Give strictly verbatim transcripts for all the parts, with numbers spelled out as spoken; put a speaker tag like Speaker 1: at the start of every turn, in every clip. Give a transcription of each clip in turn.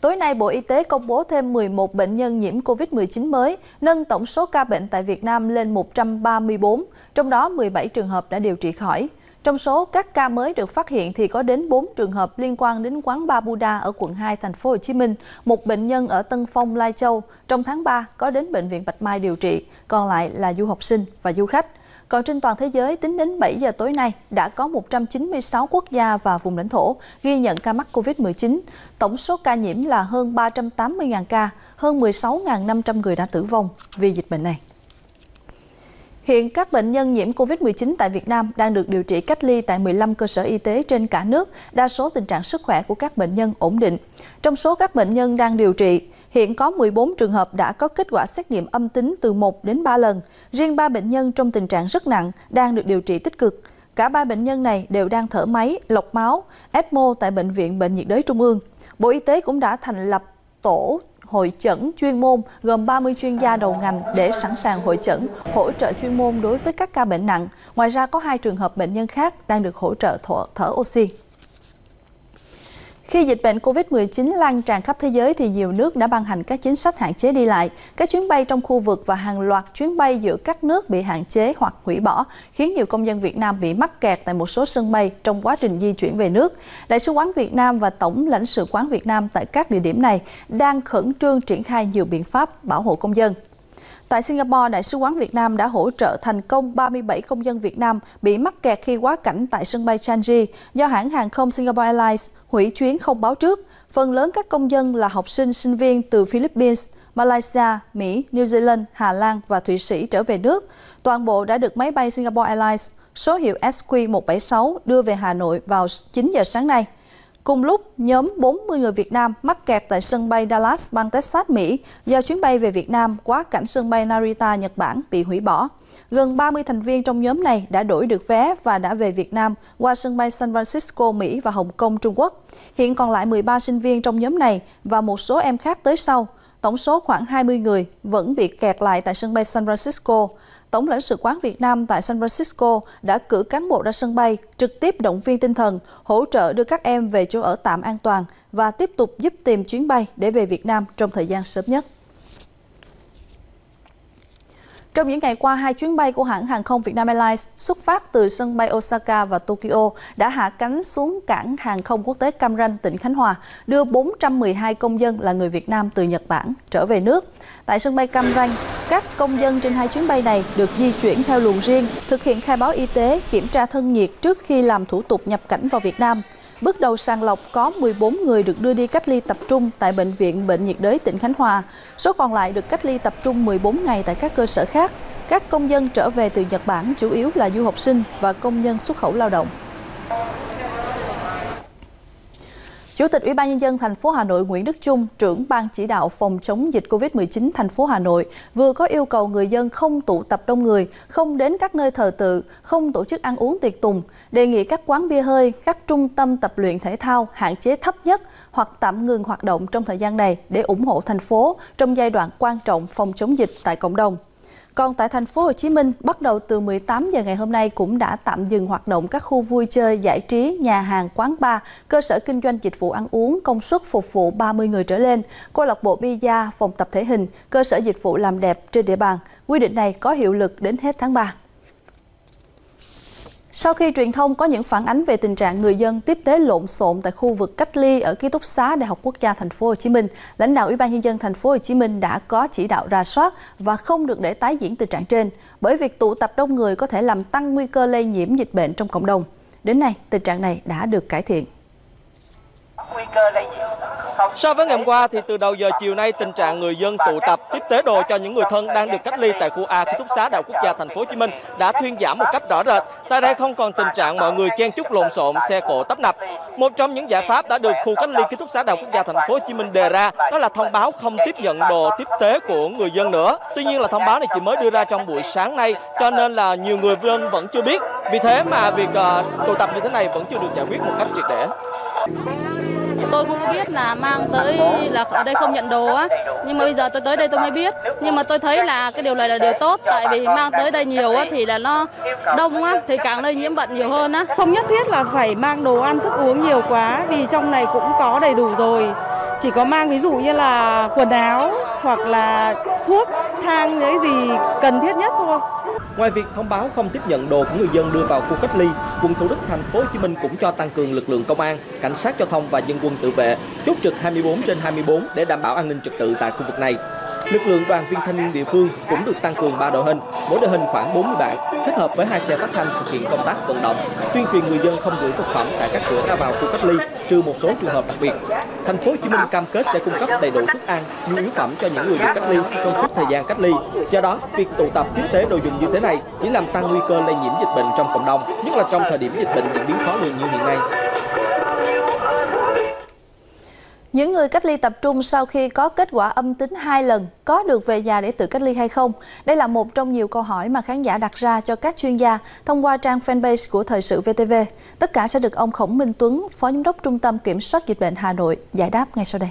Speaker 1: Tối nay, Bộ Y tế công bố thêm mười một bệnh nhân nhiễm Covid mười chín mới, nâng tổng số ca bệnh tại Việt Nam lên một trăm ba mươi tư, trong đó mười bảy trường hợp đã điều trị khỏi. Trong số các ca mới được phát hiện thì có đến bốn trường hợp liên quan đến quán bar Buddha ở quận hai, thành phố Hồ Chí Minh, một bệnh nhân ở Tân Phong, Lai Châu. Trong tháng ba có đến bệnh viện Bạch Mai điều trị, còn lại là du học sinh và du khách. Còn trên toàn thế giới, tính đến bảy giờ tối nay, đã có một trăm chín mươi sáu quốc gia và vùng lãnh thổ ghi nhận ca mắc Covid mười chín. Tổng số ca nhiễm là hơn ba trăm tám mươi nghìn ca, hơn mười sáu nghìn năm trăm người đã tử vong vì dịch bệnh này. Hiện các bệnh nhân nhiễm Covid mười chín tại Việt Nam đang được điều trị cách ly tại mười lăm cơ sở y tế trên cả nước, đa số tình trạng sức khỏe của các bệnh nhân ổn định. Trong số các bệnh nhân đang điều trị, hiện có mười bốn trường hợp đã có kết quả xét nghiệm âm tính từ một đến ba lần. Riêng ba bệnh nhân trong tình trạng rất nặng đang được điều trị tích cực. Cả ba bệnh nhân này đều đang thở máy, lọc máu, ECMO tại Bệnh viện Bệnh nhiệt đới Trung ương. Bộ Y tế cũng đã thành lập tổ hội chẩn chuyên môn gồm ba mươi chuyên gia đầu ngành để sẵn sàng hội chẩn, hỗ trợ chuyên môn đối với các ca bệnh nặng. Ngoài ra có hai trường hợp bệnh nhân khác đang được hỗ trợ thở, thở oxy. Khi dịch bệnh Covid mười chín lan tràn khắp thế giới thì nhiều nước đã ban hành các chính sách hạn chế đi lại. Các chuyến bay trong khu vực và hàng loạt chuyến bay giữa các nước bị hạn chế hoặc hủy bỏ, khiến nhiều công dân Việt Nam bị mắc kẹt tại một số sân bay trong quá trình di chuyển về nước. Đại sứ quán Việt Nam và Tổng lãnh sự quán Việt Nam tại các địa điểm này đang khẩn trương triển khai nhiều biện pháp bảo hộ công dân. Tại Singapore, Đại sứ quán Việt Nam đã hỗ trợ thành công ba mươi bảy công dân Việt Nam bị mắc kẹt khi quá cảnh tại sân bay Changi do hãng hàng không Singapore Airlines hủy chuyến không báo trước. Phần lớn các công dân là học sinh, sinh viên từ Philippines, Malaysia, Mỹ, New Zealand, Hà Lan và Thụy Sĩ trở về nước. Toàn bộ đã được máy bay Singapore Airlines số hiệu S Q một bảy sáu đưa về Hà Nội vào chín giờ sáng nay. Cùng lúc, nhóm bốn mươi người Việt Nam mắc kẹt tại sân bay Dallas, bang Texas, Mỹ do chuyến bay về Việt Nam quá cảnh sân bay Narita, Nhật Bản bị hủy bỏ. Gần ba mươi thành viên trong nhóm này đã đổi được vé và đã về Việt Nam qua sân bay San Francisco, Mỹ và Hồng Kông, Trung Quốc. Hiện còn lại mười ba sinh viên trong nhóm này và một số em khác tới sau. Tổng số khoảng hai mươi người vẫn bị kẹt lại tại sân bay San Francisco. Tổng lãnh sự quán Việt Nam tại San Francisco đã cử cán bộ ra sân bay, trực tiếp động viên tinh thần, hỗ trợ đưa các em về chỗ ở tạm an toàn và tiếp tục giúp tìm chuyến bay để về Việt Nam trong thời gian sớm nhất. Trong những ngày qua, hai chuyến bay của hãng hàng không Vietnam Airlines xuất phát từ sân bay Osaka và Tokyo đã hạ cánh xuống cảng hàng không quốc tế Cam Ranh, tỉnh Khánh Hòa, đưa bốn trăm mười hai công dân là người Việt Nam từ Nhật Bản trở về nước. Tại sân bay Cam Ranh, các công dân trên hai chuyến bay này được di chuyển theo luồng riêng, thực hiện khai báo y tế, kiểm tra thân nhiệt trước khi làm thủ tục nhập cảnh vào Việt Nam. Bước đầu sàng lọc có mười bốn người được đưa đi cách ly tập trung tại Bệnh viện Bệnh nhiệt đới tỉnh Khánh Hòa. Số còn lại được cách ly tập trung mười bốn ngày tại các cơ sở khác. Các công dân trở về từ Nhật Bản chủ yếu là du học sinh và công nhân xuất khẩu lao động. Chủ tịch Ủy ban Nhân dân thành phố Hà Nội Nguyễn Đức Chung, trưởng ban chỉ đạo phòng chống dịch Covid mười chín thành phố Hà Nội vừa có yêu cầu người dân không tụ tập đông người, không đến các nơi thờ tự, không tổ chức ăn uống tiệc tùng, đề nghị các quán bia hơi, các trung tâm tập luyện thể thao hạn chế thấp nhất hoặc tạm ngừng hoạt động trong thời gian này để ủng hộ thành phố trong giai đoạn quan trọng phòng chống dịch tại cộng đồng. Còn tại thành phố Hồ Chí Minh, bắt đầu từ mười tám giờ ngày hôm nay cũng đã tạm dừng hoạt động các khu vui chơi, giải trí, nhà hàng, quán bar, cơ sở kinh doanh dịch vụ ăn uống, công suất phục vụ ba mươi người trở lên, câu lạc bộ bida, phòng tập thể hình, cơ sở dịch vụ làm đẹp trên địa bàn. Quy định này có hiệu lực đến hết tháng ba. Sau khi truyền thông có những phản ánh về tình trạng người dân tiếp tế lộn xộn tại khu vực cách ly ở ký túc xá Đại học Quốc gia Thành phố Hồ Chí Minh, lãnh đạo Ủy ban Nhân dân Thành phố Hồ Chí Minh đã có chỉ đạo rà soát và không được để tái diễn tình trạng trên, bởi việc tụ tập đông người có thể làm tăng nguy cơ lây nhiễm dịch bệnh trong cộng đồng. Đến nay, tình trạng này đã được cải thiện.
Speaker 2: So với ngày hôm qua thì từ đầu giờ chiều nay, tình trạng người dân tụ tập tiếp tế đồ cho những người thân đang được cách ly tại khu A ký túc xá Đại học Quốc gia Thành phố Hồ Chí Minh đã thuyên giảm một cách rõ rệt. Tại đây không còn tình trạng mọi người chen chúc lộn xộn, xe cộ tấp nập. Một trong những giải pháp đã được khu cách ly ký túc xá Đại học Quốc gia Thành phố Hồ Chí Minh đề ra đó là thông báo không tiếp nhận đồ tiếp tế của người dân nữa. Tuy nhiên là thông báo này chỉ mới đưa ra trong buổi sáng nay, cho nên là nhiều người dân vẫn chưa biết. Vì thế mà việc uh, tụ tập như thế này vẫn chưa được giải quyết một cách triệt để.
Speaker 3: Tôi không có biết là mang tới là ở đây không nhận đồ á, nhưng mà bây giờ tôi tới đây tôi mới biết. Nhưng mà tôi thấy là cái điều này là điều tốt, tại vì mang tới đây nhiều á thì là nó đông á thì càng lây nhiễm bệnh nhiều hơn á.
Speaker 4: Không nhất thiết là phải mang đồ ăn thức uống nhiều quá, vì trong này cũng có đầy đủ rồi. chỉ có mang ví dụ như là quần áo hoặc là thuốc, thang những gì cần thiết nhất thôi.
Speaker 2: Ngoài việc thông báo không tiếp nhận đồ của người dân đưa vào khu cách ly, quận Thủ Đức, thành phố Hồ Chí Minh cũng cho tăng cường lực lượng công an, cảnh sát giao thông và dân quân tự vệ chốt trực hai mươi bốn trên hai mươi bốn để đảm bảo an ninh trật tự tại khu vực này. Lực lượng đoàn viên thanh niên địa phương cũng được tăng cường ba đội hình, mỗi đội hình khoảng bốn mươi bạn, kết hợp với hai xe phát thanh thực hiện công tác vận động, tuyên truyền người dân không gửi vật phẩm tại các cửa ra vào khu cách ly, trừ một số trường hợp đặc biệt. Thành phố Hồ Chí Minh cam kết sẽ cung cấp đầy đủ thức ăn, nhu yếu phẩm cho những người được cách ly trong suốt thời gian cách ly. Do đó, việc tụ tập tiếp tế đồ dùng như thế này chỉ làm tăng nguy cơ lây nhiễm dịch bệnh trong cộng đồng, nhất là trong thời điểm dịch bệnh diễn biến khó lường như hiện nay.
Speaker 1: Những người cách ly tập trung sau khi có kết quả âm tính hai lần có được về nhà để tự cách ly hay không? Đây là một trong nhiều câu hỏi mà khán giả đặt ra cho các chuyên gia thông qua trang fanpage của Thời sự vê tê vê. Tất cả sẽ được ông Khổng Minh Tuấn, Phó Giám đốc Trung tâm Kiểm soát Dịch bệnh Hà Nội giải đáp ngay sau đây.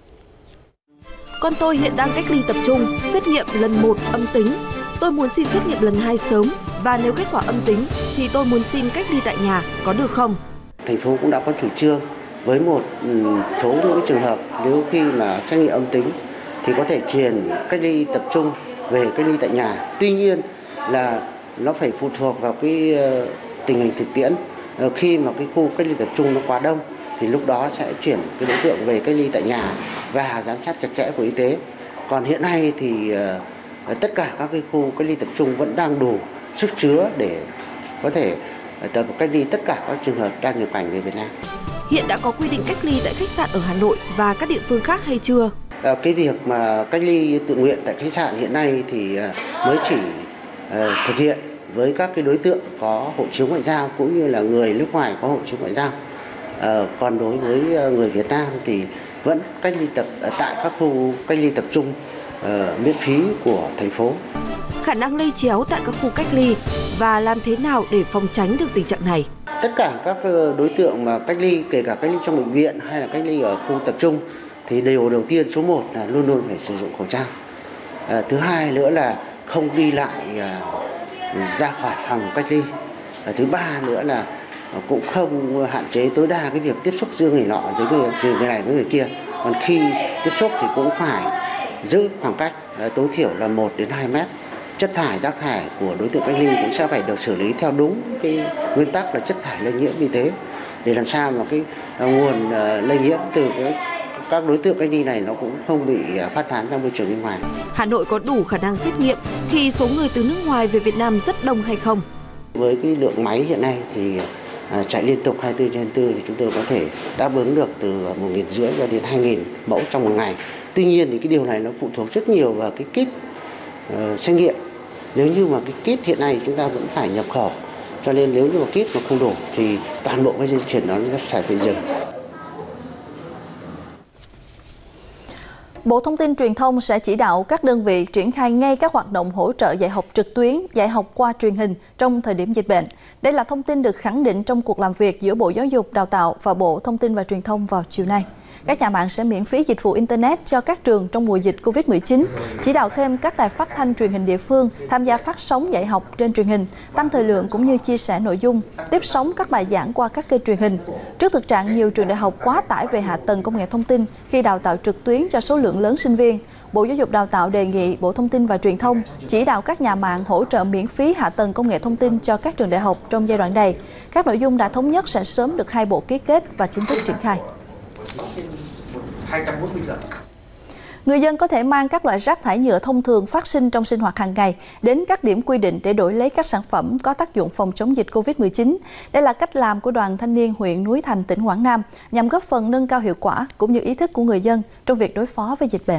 Speaker 5: Con tôi hiện đang cách ly tập trung, xét nghiệm lần một âm tính. Tôi muốn xin xét nghiệm lần hai sớm và nếu kết quả âm tính thì tôi muốn xin cách ly tại nhà, có được không?
Speaker 6: Thành phố cũng đã có chủ trương với một số những trường hợp nếu khi mà xét nghiệm âm tính thì có thể chuyển cách ly tập trung về cách ly tại nhà. Tuy nhiên là nó phải phụ thuộc vào cái tình hình thực tiễn. Khi mà cái khu cách ly tập trung nó quá đông thì lúc đó sẽ chuyển cái đối tượng về cách ly tại nhà và giám sát chặt chẽ của y tế. Còn hiện nay thì tất cả các cái khu cách ly tập trung vẫn đang đủ sức chứa để có thể tập cách ly tất cả các trường hợp đang nhập cảnh về Việt Nam.
Speaker 5: Hiện đã có quy định cách ly tại khách sạn ở Hà Nội và các địa phương khác hay chưa?
Speaker 6: À, cái việc mà cách ly tự nguyện tại khách sạn hiện nay thì mới chỉ uh, thực hiện với các cái đối tượng có hộ chiếu ngoại giao cũng như là người nước ngoài có hộ chiếu ngoại giao. À, còn đối với người Việt Nam thì vẫn cách ly tập tại các khu cách ly tập trung uh, miễn phí của thành phố.
Speaker 5: Khả năng lây chéo tại các khu cách ly và làm thế nào để phòng tránh được tình trạng này?
Speaker 6: Tất cả các đối tượng mà cách ly, kể cả cách ly trong bệnh viện hay là cách ly ở khu tập trung thì điều đầu tiên số một là luôn luôn phải sử dụng khẩu trang. À, thứ hai nữa là không đi lại à, ra khỏi phòng cách ly. À, thứ ba nữa là cũng không hạn chế tối đa cái việc tiếp xúc giữa người nọ với người, người này với người kia. Còn khi tiếp xúc thì cũng phải giữ khoảng cách à, tối thiểu là một đến hai mét. Chất thải, rác thải của đối tượng cách ly cũng sẽ phải được xử lý theo đúng cái nguyên tắc là chất thải lây nhiễm vi tế để làm sao mà cái nguồn lây nhiễm từ cái, các đối tượng cách ly này nó cũng không bị phát tán ra môi trường bên ngoài.
Speaker 5: Hà Nội có đủ khả năng xét nghiệm khi số người từ nước ngoài về Việt Nam rất đông hay không?
Speaker 6: Với cái lượng máy hiện nay thì chạy liên tục hai mươi tư trên hai mươi tư thì chúng tôi có thể đáp ứng được từ một nghìn rưỡi cho đến hai nghìn mẫu trong một ngày. Tuy nhiên thì cái điều này nó phụ thuộc rất nhiều vào cái kit uh, xét nghiệm. Nếu như mà cái kit hiện nay chúng ta vẫn phải nhập khẩu, cho nên nếu như mà kit mà không đủ thì toàn bộ cái dây chuyển đó nó phải phải dừng.
Speaker 1: Bộ Thông tin Truyền thông sẽ chỉ đạo các đơn vị triển khai ngay các hoạt động hỗ trợ dạy học trực tuyến, dạy học qua truyền hình trong thời điểm dịch bệnh. Đây là thông tin được khẳng định trong cuộc làm việc giữa Bộ Giáo dục Đào tạo và Bộ Thông tin và Truyền thông vào chiều nay. Các nhà mạng sẽ miễn phí dịch vụ Internet cho các trường trong mùa dịch Covid mười chín, chỉ đạo thêm các đài phát thanh truyền hình địa phương tham gia phát sóng dạy học trên truyền hình, tăng thời lượng cũng như chia sẻ nội dung, tiếp sóng các bài giảng qua các kênh truyền hình. Trước thực trạng nhiều trường đại học quá tải về hạ tầng công nghệ thông tin khi đào tạo trực tuyến cho số lượng lớn sinh viên, Bộ Giáo dục Đào tạo đề nghị Bộ Thông tin và Truyền thông chỉ đạo các nhà mạng hỗ trợ miễn phí hạ tầng công nghệ thông tin cho các trường đại học trong giai đoạn này. Các nội dung đã thống nhất sẽ sớm được hai bộ ký kết và chính thức triển khai. Người dân có thể mang các loại rác thải nhựa thông thường phát sinh trong sinh hoạt hàng ngày đến các điểm quy định để đổi lấy các sản phẩm có tác dụng phòng chống dịch Covid mười chín. Đây là cách làm của Đoàn Thanh niên huyện Núi Thành, tỉnh Quảng Nam nhằm góp phần nâng cao hiệu quả cũng như ý thức của người dân trong việc đối phó với dịch bệnh.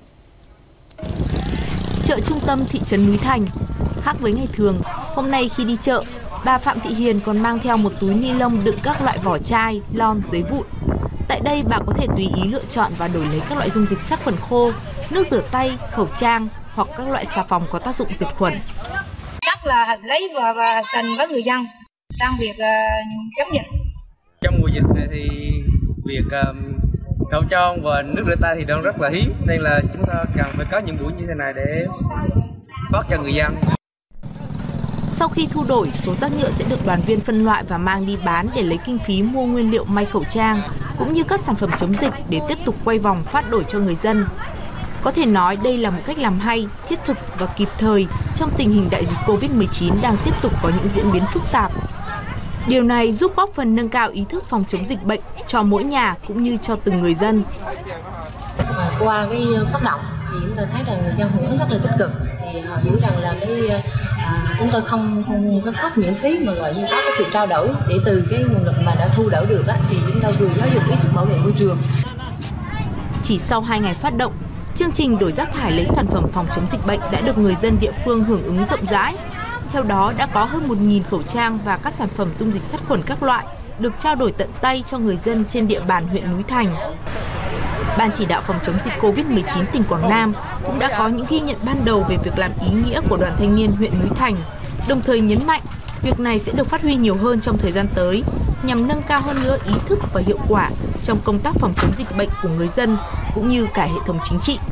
Speaker 5: Chợ trung tâm thị trấn Núi Thành. Khác với ngày thường, hôm nay khi đi chợ, bà Phạm Thị Hiền còn mang theo một túi ni lông đựng các loại vỏ chai, lon, giấy vụn. Tại đây bà có thể tùy ý lựa chọn và đổi lấy các loại dung dịch sát khuẩn khô, nước rửa tay, khẩu trang hoặc các loại xà phòng có tác dụng diệt khuẩn.
Speaker 7: Rất là hợp lý và, và tình với người dân trong việc uh, chống dịch.
Speaker 8: Trong mùa dịch này thì việc uh, khẩu trang và nước rửa tay thì đang rất là hiếm, nên là chúng ta cần phải có những buổi như thế này để phát cho người dân.
Speaker 5: Sau khi thu đổi, số rác nhựa sẽ được đoàn viên phân loại và mang đi bán để lấy kinh phí mua nguyên liệu may khẩu trang, cũng như các sản phẩm chống dịch để tiếp tục quay vòng phát đổi cho người dân. Có thể nói đây là một cách làm hay, thiết thực và kịp thời trong tình hình đại dịch Covid mười chín đang tiếp tục có những diễn biến phức tạp. Điều này giúp góp phần nâng cao ý thức phòng chống dịch bệnh cho mỗi nhà cũng như cho từng người dân.
Speaker 9: Qua cái phát động thì chúng tôi thấy rằng người dân hưởng ứng rất là tích cực, thì họ hiểu rằng là cái à, chúng tôi không không có phát miễn phí mà gọi như có cái sự trao đổi để từ cái nguồn lực mà đã thu đỡ được á, thì chúng tôi vừa giáo dục ý thức bảo vệ môi trường.
Speaker 5: Chỉ sau hai ngày phát động, chương trình đổi rác thải lấy sản phẩm phòng chống dịch bệnh đã được người dân địa phương hưởng ứng rộng rãi. Theo đó, đã có hơn một nghìn khẩu trang và các sản phẩm dung dịch sát khuẩn các loại được trao đổi tận tay cho người dân trên địa bàn huyện Núi Thành. Ban chỉ đạo phòng chống dịch Covid mười chín tỉnh Quảng Nam cũng đã có những ghi nhận ban đầu về việc làm ý nghĩa của Đoàn Thanh niên huyện Núi Thành, đồng thời nhấn mạnh việc này sẽ được phát huy nhiều hơn trong thời gian tới, nhằm nâng cao hơn nữa ý thức và hiệu quả trong công tác phòng chống dịch bệnh của người dân cũng như cả hệ thống chính trị.